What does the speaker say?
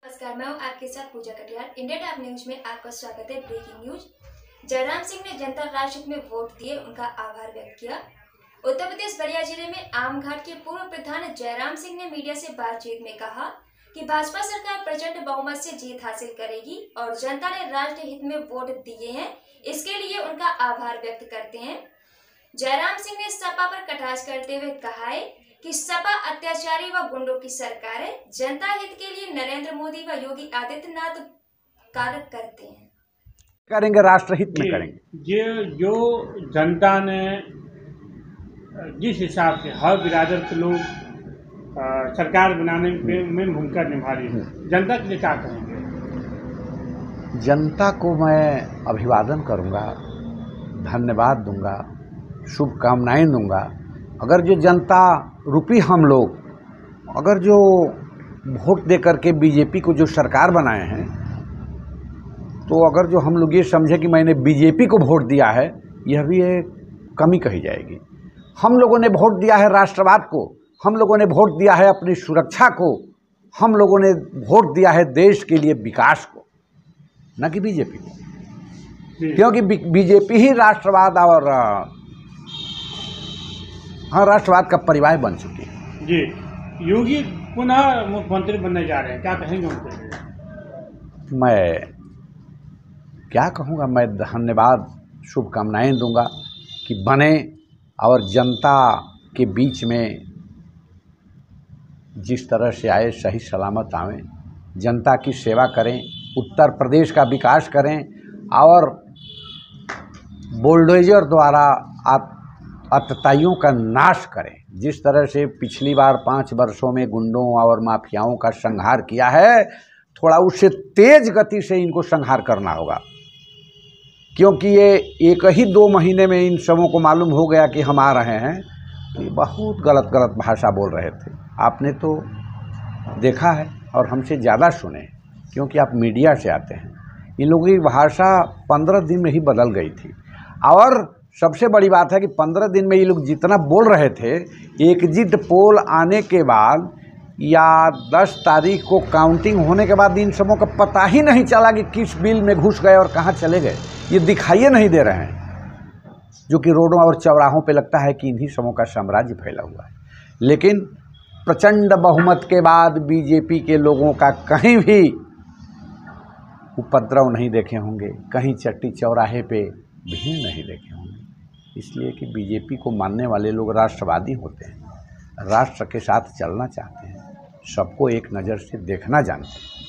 नमस्कार, मैं हूं आपके साथ Pooja Katiyar. India top news में आपका स्वागत है। Breaking news. जयराम सिंह ने जनता राष्ट्र हित में वोट दिए, उनका आभार व्यक्त किया। उत्तर प्रदेश बलिया जिले में आमघाट के पूर्व प्रधान जयराम सिंह ने मीडिया से बातचीत में कहा कि भाजपा सरकार प्रचंड बहुमत से जीत हासिल करेगी और जनता ने राष्ट्र हित में वोट दिए हैं, इसके लिए उनका आभार व्यक्त करते हैं। जयराम सिंह ने सपा पर कटाक्ष करते हुए कहा है कि सपा अत्याचारी व गुंडों की सरकार है। जनता हित के लिए नरेंद्र मोदी व योगी आदित्यनाथ कार्य करते हैं। करेंगे, राष्ट्र हित में करेंगे। ये जो जनता ने जिस हिसाब से हर बिरादर के लोग सरकार बनाने में भूमिका निभा रही है, जनता के लिए क्या करेंगे? जनता को मैं अभिवादन करूंगा, धन्यवाद दूंगा, शुभकामनाएं दूंगा। अगर जो जनता रूपी हम लोग अगर जो वोट दे करके बीजेपी को जो सरकार बनाए हैं, तो अगर जो हम लोग ये समझे कि मैंने बीजेपी को वोट दिया है, यह भी एक कमी कही जाएगी। हम लोगों ने वोट दिया है राष्ट्रवाद को, हम लोगों ने वोट दिया है अपनी सुरक्षा को, हम लोगों ने वोट दिया है देश के लिए विकास को, न कि बीजेपी को। क्योंकि बीजेपी ही राष्ट्रवाद और राष्ट्रवाद का परिवार बन चुकी है। जी, योगी पुनः मुख्यमंत्री बनने जा रहे हैं, क्या कहेंगे उनके लिए? मैं क्या कहूँगा, मैं धन्यवाद शुभकामनाएं दूंगा कि बने और जनता के बीच में जिस तरह से आए सही सलामत आवें, जनता की सेवा करें, उत्तर प्रदेश का विकास करें और बुलडोजर द्वारा अतताइयों का नाश करें। जिस तरह से पिछली बार 5 वर्षों में गुंडों और माफियाओं का संहार किया है, थोड़ा उससे तेज गति से इनको संहार करना होगा। क्योंकि ये एक ही 2 महीने में इन सबों को मालूम हो गया कि हम आ रहे हैं, तो ये बहुत गलत भाषा बोल रहे थे। आपने तो देखा है और हमसे ज़्यादा सुने, क्योंकि आप मीडिया से आते हैं। इन लोगों की भाषा 15 दिन में ही बदल गई थी। और सबसे बड़ी बात है कि 15 दिन में ये लोग जितना बोल रहे थे, एग्जिट पोल आने के बाद या 10 तारीख को काउंटिंग होने के बाद इन सबों का पता ही नहीं चला कि किस बिल में घुस गए और कहाँ चले गए। ये दिखाई नहीं दे रहे हैं, जो कि रोडों और चौराहों पे लगता है कि इन्हीं सबों का साम्राज्य फैला हुआ है। लेकिन प्रचंड बहुमत के बाद बीजेपी के लोगों का कहीं भी उपद्रव नहीं देखे होंगे, कहीं चट्टी चौराहे पे भीड़ नहीं देखे होंगे। इसलिए कि बीजेपी को मानने वाले लोग राष्ट्रवादी होते हैं, राष्ट्र के साथ चलना चाहते हैं, सबको एक नज़र से देखना जानते हैं।